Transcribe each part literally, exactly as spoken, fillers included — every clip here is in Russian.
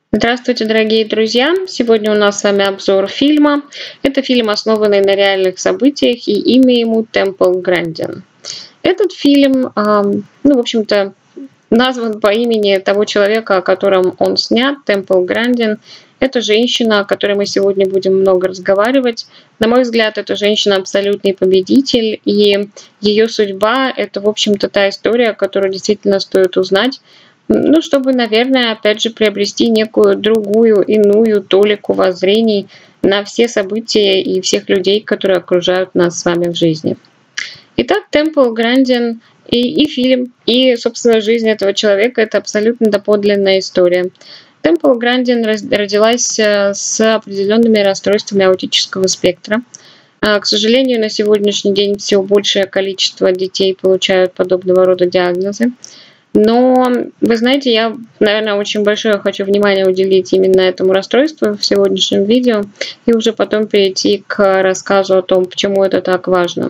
Здравствуйте, дорогие друзья! Сегодня у нас с вами обзор фильма. Это фильм, основанный на реальных событиях, и имя ему "Temple Grandin". Этот фильм, ам, ну, в общем-то, назван по имени того человека, о котором он снят, Temple Grandin. Это женщина, о которой мы сегодня будем много разговаривать. На мой взгляд, эта женщина абсолютный победитель, и ее судьба- это, в общем-то, та история, которую действительно стоит узнать, ну, чтобы, наверное, опять же, приобрести некую другую, иную толику воззрений на все события и всех людей, которые окружают нас с вами в жизни. Итак, Temple Grandin и и фильм, и, собственно, жизнь этого человека- это абсолютно доподлинная история. Temple Grandin раз родилась, э, с определенными расстройствами аутического спектра. А, к сожалению, на сегодняшний день всё большее количество детей получают подобного рода диагнозы. Но, вы знаете, я, наверное, очень большое хочу внимание уделить именно этому расстройству в сегодняшнем видео и уже потом перейти к рассказу о том, почему это так важно.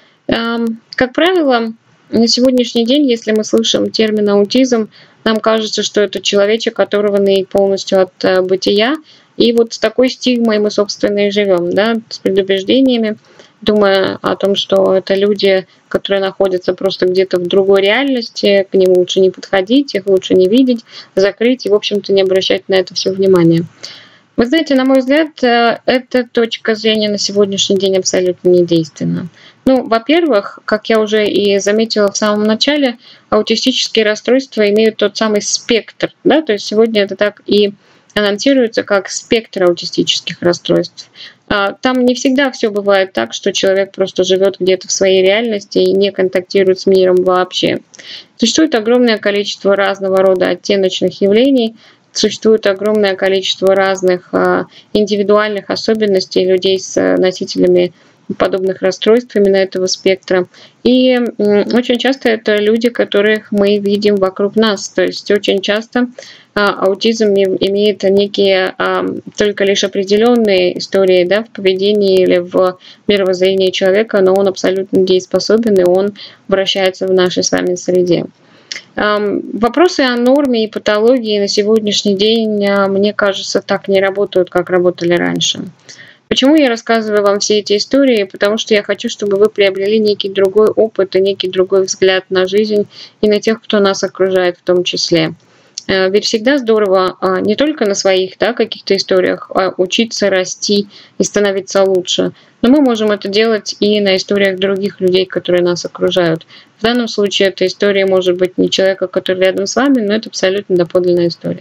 Ам, как правило, на сегодняшний день, если мы слышим термин "аутизм", нам кажется, что это человечек, оторванный полностью от, э, бытия. И вот с такой стигмой мы, собственно, и живем, да, с предубеждениями, думая о том, что это люди, которые находятся просто где-то в другой реальности, к ним лучше не подходить, их лучше не видеть, закрыть и, в общем-то, не обращать на это всё внимание. Вы знаете, на мой взгляд, э, эта точка зрения на сегодняшний день абсолютно недейственна. Ну, во-первых, как я уже и заметила в самом начале, аутистические расстройства имеют тот самый спектр, да, то есть сегодня это так и анонсируется, как спектр аутистических расстройств. А, там не всегда всё бывает так, что человек просто живет где-то в своей реальности и не контактирует с миром вообще. Существует огромное количество разного рода оттеночных явлений, существует огромное количество разных, а, индивидуальных особенностей людей с носителями подобных расстройств именно этого спектра. И, м, очень часто это люди, которых мы видим вокруг нас. То есть очень часто, а, аутизм им имеет некие, ам, только лишь определенные истории, да, в поведении или в мировоззрении человека, но он абсолютно дееспособен, и он вращается в нашей с вами среде. Ам, вопросы о норме и патологии на сегодняшний день, а, мне кажется, так не работают, как работали раньше. Почему я рассказываю вам все эти истории? Потому что я хочу, чтобы вы приобрели некий другой опыт и некий другой взгляд на жизнь и на тех, кто нас окружает в том числе. Э, ведь всегда здорово, а, не только на своих, да, каких-то историях, а, учиться, расти и становиться лучше, но мы можем это делать и на историях других людей, которые нас окружают. В данном случае эта история может быть не человека, который рядом с вами, но это абсолютно доподлинная история.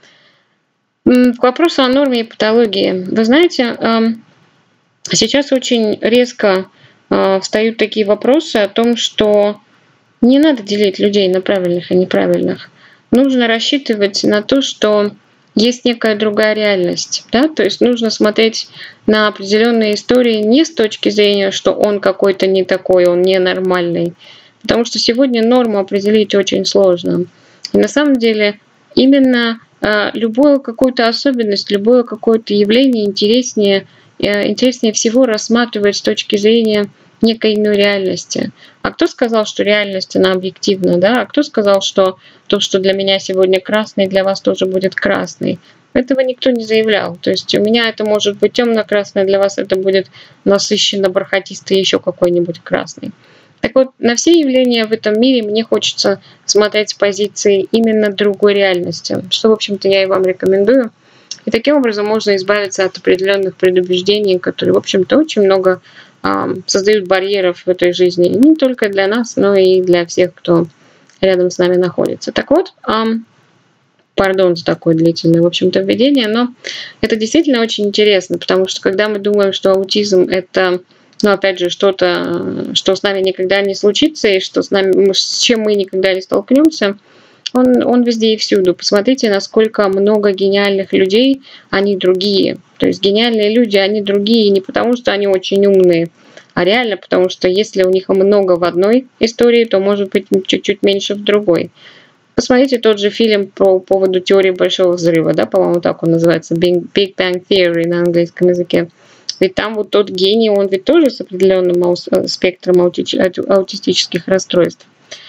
М, к вопросу о норме и патологии. Вы знаете, ам, сейчас очень резко, а, встают такие вопросы о том, что не надо делить людей на правильных и неправильных. Нужно рассчитывать на то, что есть некая другая реальность, да. То есть нужно смотреть на определенные истории не с точки зрения, что он какой-то не такой, он ненормальный, потому что сегодня норму определить очень сложно. И на самом деле именно, а, любую какую-то особенность, любое какое-то явление интереснее, э, интереснее всего рассматривать с точки зрения некой иной реальности. А кто сказал, что реальность, она объективна, да? А кто сказал, что то, что для меня сегодня красный, для вас тоже будет красный? Этого никто не заявлял. То есть у меня это может быть темно-красный, для вас это будет насыщенно-бархатистый еще какой-нибудь красный. Так вот, на все явления в этом мире мне хочется смотреть с позиции именно другой реальности, что, в общем-то, я и вам рекомендую. И таким образом можно избавиться от определенных предубеждений, которые, в общем-то, очень много, ам, создают барьеров в этой жизни. И не только для нас, но и для всех, кто рядом с нами находится. Так вот, ам, пардон за такое длительное, в общем-то, введение, но это действительно очень интересно, потому что когда мы думаем, что аутизм- это, ну, опять же, что-то, что с нами никогда не случится и что с нами с чем мы никогда не столкнемся, он он везде и всюду. Посмотрите, насколько много гениальных людей, они другие. То есть гениальные люди, они другие не потому, что они очень умные, а реально потому, что если у них много в одной истории, то, может быть, чуть-чуть меньше в другой. Посмотрите тот же фильм по поводу теории Большого взрыва, да, по-моему, так он называется, Big Big Bang Theory на английском языке. Ведь там вот тот гений, он ведь тоже с определенным аус спектром аутич аутистических расстройств.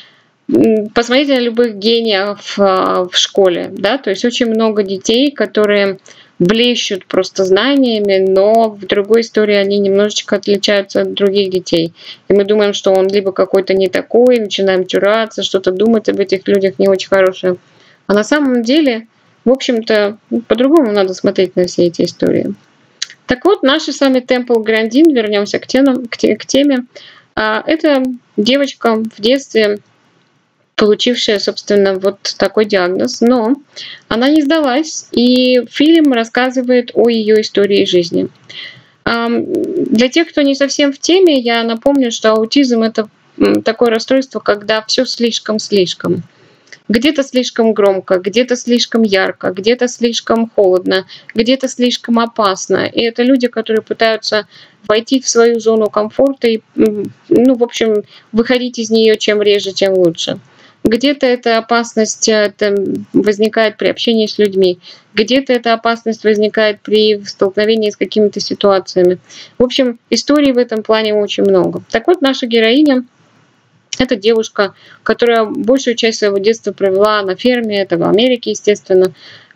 посмотрите на любых гениев в школе, да, то есть очень много детей, которые блещут просто знаниями, но в другой истории они немножечко отличаются от других детей. И мы думаем, что он либо какой-то не такой, начинаем чураться, что-то думать об этих людях не очень хорошее. А на самом деле, в общем-то, по-другому надо смотреть на все эти истории. Так вот, наши с вами Темпл Грандин, вернемся к теме, к теме. Это девочка в детстве, получившая, собственно, вот такой диагноз, но она не сдалась, и фильм рассказывает о ее истории жизни. Для тех, кто не совсем в теме, я напомню, что аутизм — это такое расстройство, когда все слишком-слишком. Где-то слишком громко, где-то слишком ярко, где-то слишком холодно, где-то слишком опасно. И это люди, которые пытаются войти в свою зону комфорта и, ну, в общем, выходить из нее чем реже, тем лучше. Где-то эта опасность это возникает при общении с людьми, где-то эта опасность возникает при столкновении с какими-то ситуациями. В общем, историй в этом плане очень много. Так вот, наша героиня — это девушка, которая большую часть своего детства провела на ферме, это в Америке, естественно.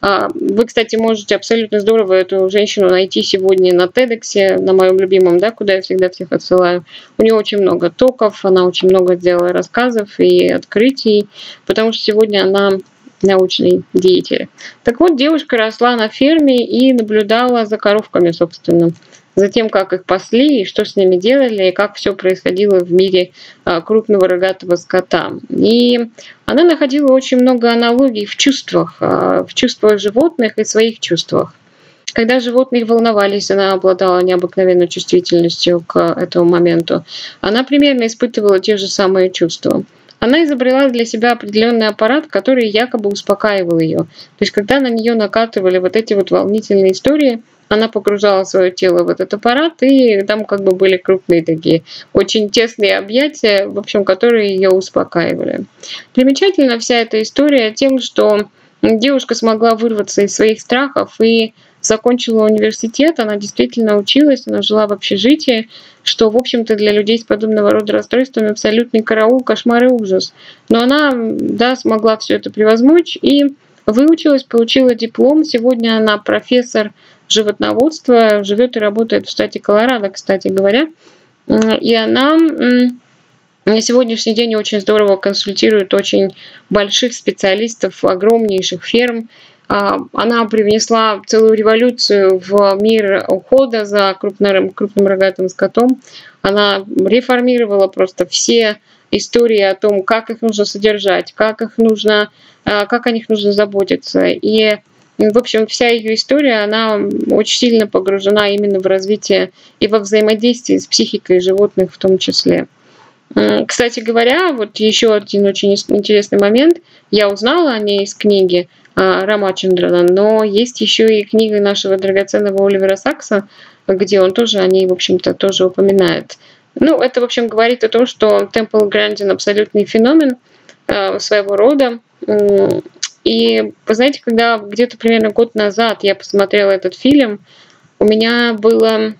Вы, кстати, можете абсолютно здорово эту женщину найти сегодня на TEDx, на моем любимом, да, куда я всегда всех отсылаю. У нее очень много токов, она очень много сделала рассказов и открытий, потому что сегодня она научный деятель. Так вот, девушка росла на ферме и наблюдала за коровками, собственно, за тем, как их пасли, и что с ними делали, и как все происходило в мире крупного рогатого скота. И она находила очень много аналогий в чувствах, в чувствах животных и своих чувствах. Когда животные волновались, она обладала необыкновенной чувствительностью к этому моменту. Она примерно испытывала те же самые чувства. Она изобрела для себя определенный аппарат, который якобы успокаивал ее. То есть, когда на нее накатывали вот эти вот волнительные истории, она погружала свое тело в этот аппарат, и там как бы были крупные такие, очень тесные объятия, в общем, которые ее успокаивали. Примечательна вся эта история тем, что девушка смогла вырваться из своих страхов и закончила университет, она действительно училась, она жила в общежитии, что, в общем-то, для людей с подобного рода расстройствами абсолютный караул, кошмар и ужас. Но она, да, смогла все это превозмочь и выучилась, получила диплом. Сегодня она профессор животноводства, живет и работает в штате Колорадо, кстати говоря. И она на сегодняшний день очень здорово консультирует очень больших специалистов, огромнейших ферм. Она привнесла целую революцию в мир ухода за крупным, крупным рогатым скотом. Она реформировала просто все истории о том, как их нужно содержать, как их нужно, как о них нужно заботиться. И, в общем, вся ее история, она очень сильно погружена именно в развитие и во взаимодействие с психикой животных в том числе. Кстати говоря, вот еще один очень интересный момент. Я узнала о ней из книги Рамачандрана, но есть еще и книга нашего драгоценного Оливера Сакса, где он тоже о ней, в общем-то, тоже упоминает. Ну, это, в общем, говорит о том, что Темпл Грандин абсолютный феномен э, своего рода. И, вы знаете, когда где-то примерно год назад я посмотрела этот фильм, у меня было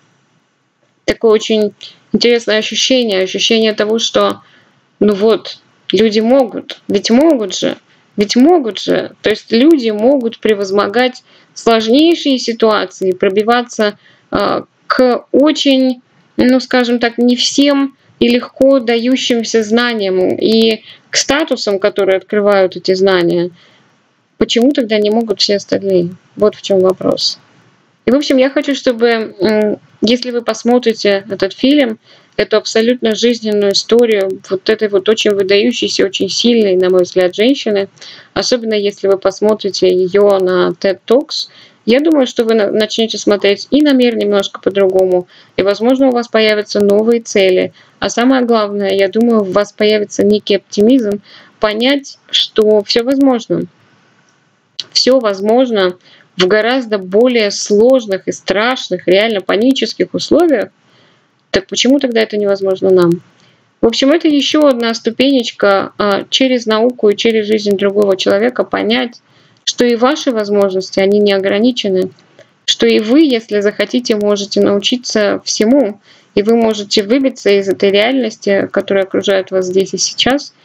такое очень интересное ощущение, ощущение того, что, ну вот, люди могут, ведь могут же, ведь могут же. То есть люди могут превозмогать сложнейшие ситуации, пробиваться э, к очень, ну, скажем так, не всем и легко дающимся знаниям и к статусам, которые открывают эти знания. Почему тогда не могут все остальные? Вот в чем вопрос. И, в общем, я хочу, чтобы, если вы посмотрите этот фильм, эту абсолютно жизненную историю вот этой вот очень выдающейся, очень сильной, на мой взгляд, женщины, особенно если вы посмотрите ее на TED Talks, я думаю, что вы начнете смотреть и на мир немножко по-другому, и, возможно, у вас появятся новые цели. А самое главное, я думаю, у вас появится некий оптимизм, понять, что все возможно. Все возможно в гораздо более сложных и страшных, реально панических условиях. Так почему тогда это невозможно нам? В общем, это еще одна ступенечка а, через науку и через жизнь другого человека понять, что и ваши возможности, они не ограничены, что и вы, если захотите, можете научиться всему, и вы можете выбиться из этой реальности, которая окружает вас здесь и сейчас,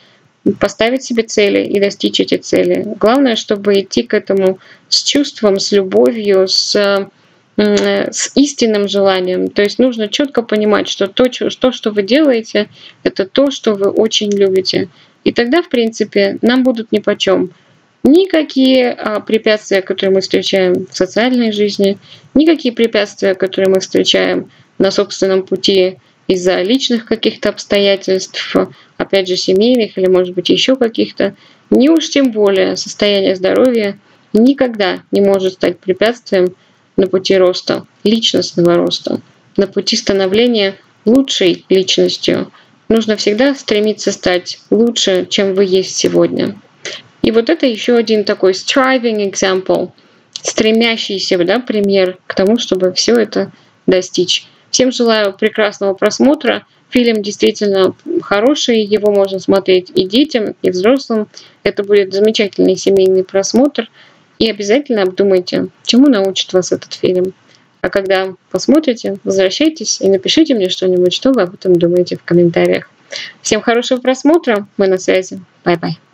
поставить себе цели и достичь эти цели. Главное, чтобы идти к этому с чувством, с любовью, с, с истинным желанием. То есть нужно четко понимать, что то, что, что вы делаете, это то, что вы очень любите. И тогда, в принципе, нам будут нипочем никакие а, препятствия, которые мы встречаем в социальной жизни, никакие препятствия, которые мы встречаем на собственном пути из-за личных каких-то обстоятельств, опять же, семейных или, может быть, еще каких-то, ни уж тем более состояние здоровья никогда не может стать препятствием на пути роста, личностного роста, на пути становления лучшей личностью. Нужно всегда стремиться стать лучше, чем вы есть сегодня. И вот это еще один такой striving example, стремящийся, да, пример к тому, чтобы все это достичь. Всем желаю прекрасного просмотра. Фильм действительно хороший, его можно смотреть и детям, и взрослым. Это будет замечательный семейный просмотр. И обязательно обдумайте, чему научит вас этот фильм. А когда посмотрите, возвращайтесь и напишите мне что-нибудь, что вы об этом думаете в комментариях. Всем хорошего просмотра, мы на связи. Бай-бай.